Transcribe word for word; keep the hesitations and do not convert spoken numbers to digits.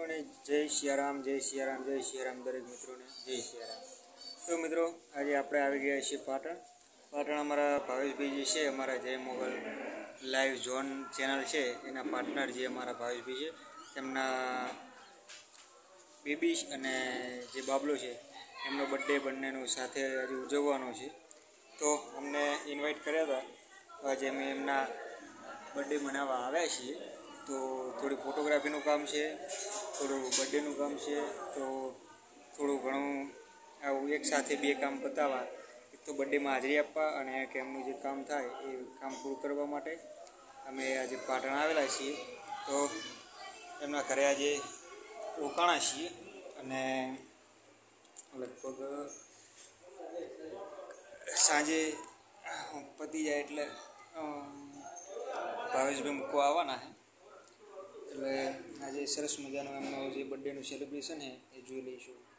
મિત્રોને જય સિયારામ જય સિયારામ જય સિયારામ દરેક મિત્રોને જય સિયારામ। તો મિત્રો આજે આપણે આવી ગયા છીએ પાટણ। પાટણ અમારા ભાવેશભાઈ જે છે અમારા જય મોગલ લાઈવ ઝોન ચેનલ છે એના પાર્ટનર જે અમારા ભાવેશભાઈ છે તેમના બેબી અને જે બાબલો છે એમનો બર્થડે બંનેનું સાથે આજે ઉજવવાનો છે। તો અમને ઇન્વાઇટ કર્યા હતા તો આજે અમે એમના બર્થડે મનાવવા આવ્યા છીએ। તો થોડી ફોટોગ્રાફીનું કામ છે, થોડું બર્થડેનું કામ છે, તો થોડું ઘણું આવું એક સાથે બે કામ પતાવવા, એક તો બર્થડેમાં હાજરી આપવા અને કે એમનું જે કામ થાય એ કામ પૂરું કરવા માટે અમે આજે પાટણ આવેલા છીએ। તો એમના ઘરે આજે રોકાણા છીએ અને લગભગ સાંજે પતી જાય એટલે ભાવેશભાઈ મૂકવા આવવાના છે। એટલે આજે સરસ મજાનું એમનું જે બર્થડેનું સેલિબ્રેશન છે એ જોઈ લઈશું।